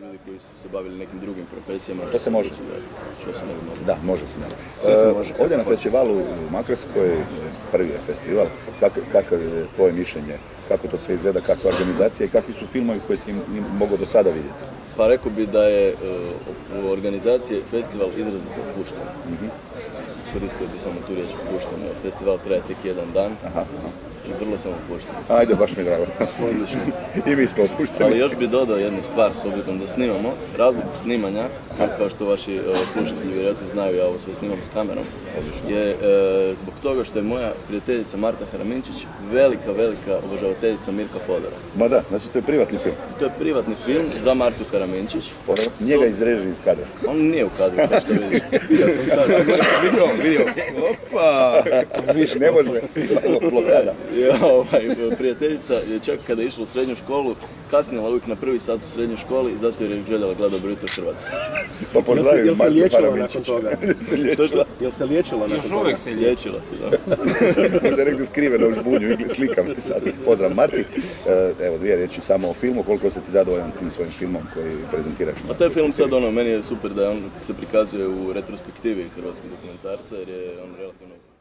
ljudi koji su se bavili nekim drugim profesijama. To se može. Što se ne bi moglo? Da, može se. Ovdje na festivalu u Makarskoj, prvi je festival, kako je tvoje mišljenje, kako to sve izgleda, kakva organizacija i kakvi su filmovi koje si mogao do sada vidjeti? Pa rekao bi da je u organizaciji festival izrazito opušten. Iskoristio bi samo tu riječ opušten. Festival traje tek jedan dan. I vrlo sam opušten. Ajde, baš mi je drago. Odlično. I mi smo opušteni. Ali još bi dodao jednu stvar, s obzirom da snimamo. Razlog snimanja, kao što vaši slušatelji vjerojatno znaju, ja ovo sve snimam s kamerom, je zbog toga što je moja prijateljica Marta Haraminčić velika obožavateljica Mirka Fodora. Ma da, znači to je privatni film. To je privatni film za Martu Haraminčić. Njega izreži iz kadra. On nije u kadru, kao što vidiš. Ja sam vidio. Opa! Više ne može, blokada. Prijateljica je čak kada je išla u srednju školu kasnila uvijek na prvi sat u srednjoj školi zato jer je željela gledati Bruto Hrvatska. Pa pozdravim Jel se Martu liječila Haraminčić. nakon toga? Jel se liječila nakon toga? Uvijek se liječila se, da. Možda je negdje skriveno u žbunju, slikam se sad. Pozdrav Marti. Evo, dvije riječi samo o filmu, koliko si ti zadovoljan tim svojim filmom koji prezentiraš? A taj film sad meni je super da on se prikazuje u retrospektivi hrvatskog dokumentarca jer je on relativno